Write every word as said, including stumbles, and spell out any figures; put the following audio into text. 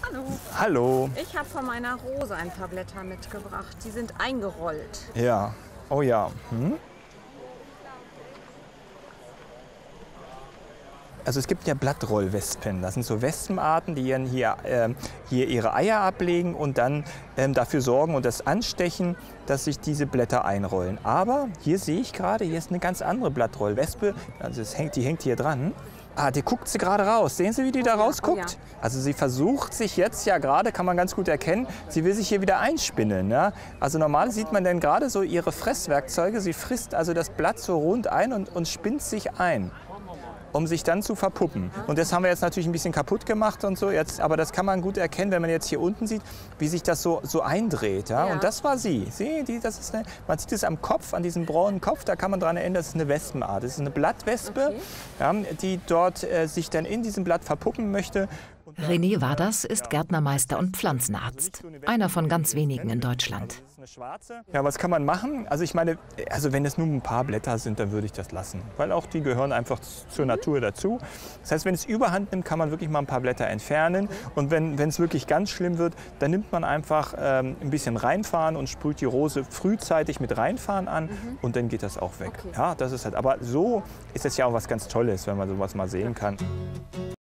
Hallo. Hallo. Ich habe von meiner Rose ein paar Blätter mitgebracht. Die sind eingerollt. Ja. Oh ja. Hm? Also es gibt ja Blattrollwespen. Das sind so Wespenarten, die hier, äh, hier ihre Eier ablegen und dann ähm, dafür sorgen und das anstechen, dass sich diese Blätter einrollen. Aber hier sehe ich gerade, hier ist eine ganz andere Blattrollwespe. Also es hängt, die hängt hier dran. Ah, die guckt sie gerade raus. Sehen Sie, wie die da rausguckt? Oh ja. Also sie versucht sich jetzt ja gerade, kann man ganz gut erkennen, sie will sich hier wieder einspinnen. Ja? Also normal sieht man dann gerade so ihre Fresswerkzeuge. Sie frisst also das Blatt so rund ein und, und spinnt sich ein, um sich dann zu verpuppen. Und das haben wir jetzt natürlich ein bisschen kaputt gemacht und so. Jetzt, aber das kann man gut erkennen, wenn man jetzt hier unten sieht, wie sich das so, so eindreht. Ja? Ja. Und das war sie. Sie die, das ist eine, man sieht es am Kopf, an diesem braunen Kopf, da kann man daran erinnern, das ist eine Wespenart. Das ist eine Blattwespe, Okay. ja, die dort äh, sich dann in diesem Blatt verpuppen möchte. René Warders ist Gärtnermeister und Pflanzenarzt. Einer von ganz wenigen in Deutschland. Ja, was kann man machen? Also ich meine, also wenn es nur ein paar Blätter sind, dann würde ich das lassen. Weil auch die gehören einfach zur Natur dazu. Das heißt, wenn es überhand nimmt, kann man wirklich mal ein paar Blätter entfernen. Und wenn wenn es wirklich ganz schlimm wird, dann nimmt man einfach ähm, ein bisschen Reinfahren und sprüht die Rose frühzeitig mit Reinfahren an. Mhm. Und dann geht das auch weg. Okay. Ja, das ist halt, aber so ist es ja auch was ganz Tolles, wenn man sowas mal sehen kann.